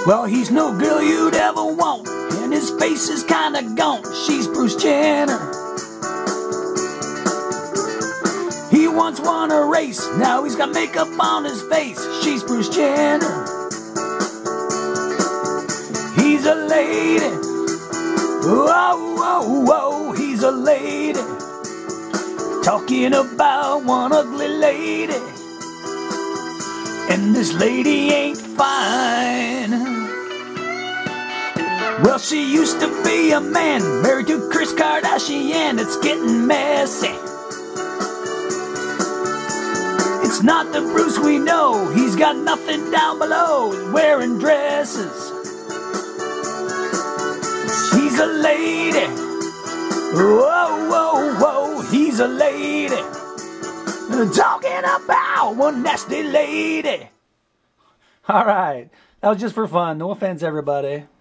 Well, he's no girl you'd ever want, and his face is kinda gaunt. She's Bruce Jenner. He once won a race, now he's got makeup on his face. She's Bruce Jenner. He's a lady. Whoa, whoa, whoa, he's a lady. Talking about one ugly lady. And this lady ain't fine. Well, she used to be a man, married to Kris Kardashian. It's getting messy. It's not the Bruce we know. He's got nothing down below. He's wearing dresses. She's a lady. Whoa, whoa, whoa, he's a lady. Talking about one nasty lady. All right, that was just for fun. No offense, everybody.